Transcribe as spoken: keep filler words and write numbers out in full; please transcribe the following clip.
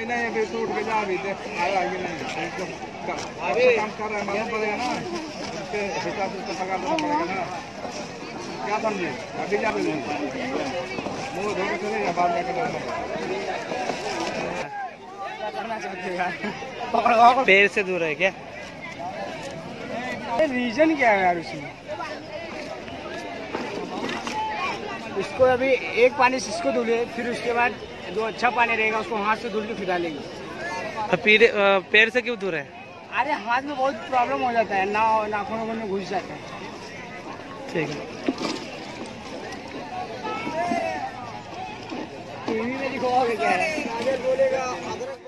नहीं अभी तो उठ के जा अभी आया कि नहीं अरे काम कर रहा है मालूम पड़ेगा ना उसके हिसाब से पगार देना पड़ेगा ना क्या समझे अभी जा मुँह धो के चले या बाद में करना पैर से दूर है क्या? रीजन क्या है यार उसमें? इसको अभी एक पानी से इसको धुले, फिर उसके बाद जो अच्छा पानी रहेगा उसको हाथ से धुल के फिर डालेंगे। तो पैर पैर से क्यों दूर है? अरे हाथ में बहुत प्रॉब्लम हो जाता है, ना नाखूनों में घुस जाता है। ठीक है। टीवी में दिखाओगे क्या है? बोलेगा